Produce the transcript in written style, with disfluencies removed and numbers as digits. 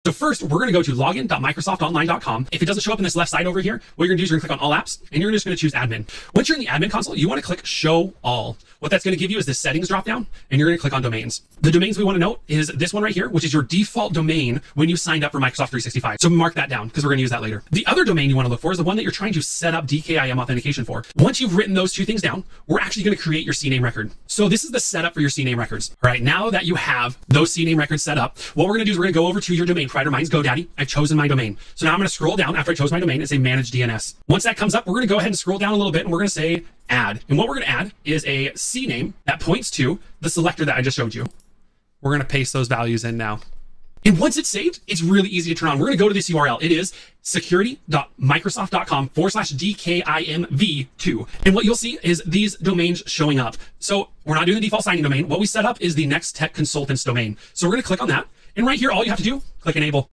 So first, we're going to go to login.microsoftonline.com. If it doesn't show up in this left side over here, what you're going to do is you're going to click on all apps, and you're just going to choose admin. Once you're in the admin console, you want to click show all. What that's going to give you is this settings drop down, and you're going to click on domains. The domains we want to note is this one right here, which is your default domain when you signed up for Microsoft 365. So mark that down because we're going to use that later. The other domain you want to look for is the one that you're trying to set up DKIM authentication for. Once you've written those two things down, we're actually going to create your CNAME record. So this is the setup for your CNAME records. All right, now that you have those CNAME records set up, what we're going to do is we're going to go over to your domain provider. Mine's GoDaddy. I've chosen my domain. So now I'm going to scroll down after I chose my domain and say manage DNS. Once that comes up, we're going to go ahead and scroll down a little bit, and we're going to say add. And what we're going to add is a CNAME that points to the selector that I just showed you. We're going to paste those values in now. And once it's saved, it's really easy to turn on. We're going to go to this URL. It is security.microsoft.com/DKIMv2. And what you'll see is these domains showing up. So we're not doing the default signing domain. What we set up is the Next Tech Consultants domain. So we're going to click on that. And right here, all you have to do, click enable.